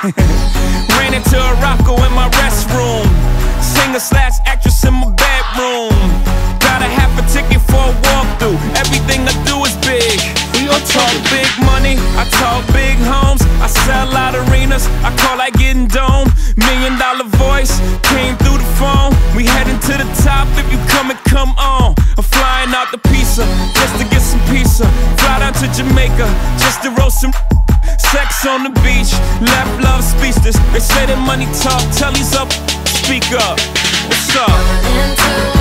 Ran into a Rocco in my restroom. Singer/actress in my bedroom. Got a half a ticket for a walkthrough. Everything I do is big. I talk big money, I talk big homes. I sell out arenas, I call that getting dome. $1 million voice came through the phone. We heading to the top, if you come on. I'm flying out to Pisa, just to get some pizza. Fly down to Jamaica, just to roast some sex on the beach. Left love speechless. They say that money talk, tell he's up, speak up. What's up?